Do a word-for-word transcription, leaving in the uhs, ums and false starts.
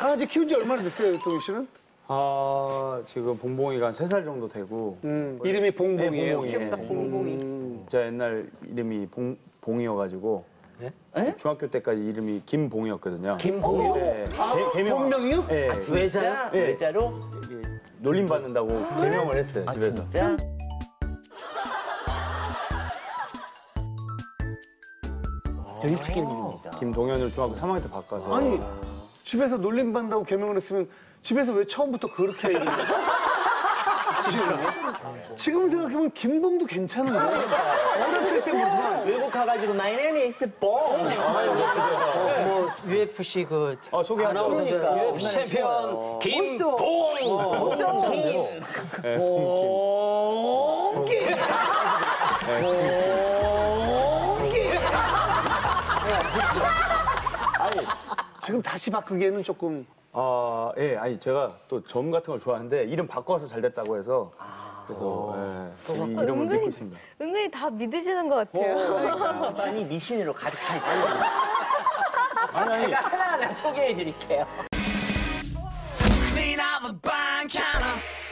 강아지 키운 지 얼마나 됐어요, 동희 씨는? 아, 지금 봉봉이가 한 세 살 정도 되고. 음, 이름이 봉봉이에요. 네, 귀엽다, 봉봉이. 음. 제가 옛날 이름이 봉, 봉이어가지고. 에? 중학교 때까지 이름이 김봉이었거든요. 김봉이요? 네. 아, 개- 개명- 본명이요? 네. 외자요? 네. 외자로? 이게 놀림 받는다고 개명을 했어요, 아, 집에서. 진짜? 되게 특이한 이름입니다. 김동현을 중학교 삼 학년 때 바꿔서. 아니, 집에서 놀림 받는다고 개명을 했으면 집에서 왜 처음부터 그렇게 얘기를 했어? 지금, 지금 생각해보면 김봉도 괜찮은데. 어렸을 때 보지만. 외국 가가지고 My name is 봉. 뭐 유에프씨 그 아, 소개하죠. 아나운서 그러니까. 유에프씨 챔피언 김봉. 김. 봉기! 봉기! 아니, 지금 다시 바꾸기에는 조금. 아, 예, 아니, 제가 또 점 같은 걸 좋아하는데 이름 바꿔서 잘 됐다고 해서. 그래서, 예, 이 이름을 짓고 있습니다. 은근히 다 믿으시는 것 같아요. 집안이 미신으로 가득 차 있어요. 아니, 아니. 제가 하나하나 소개해드릴게요. Clean out the bank counter.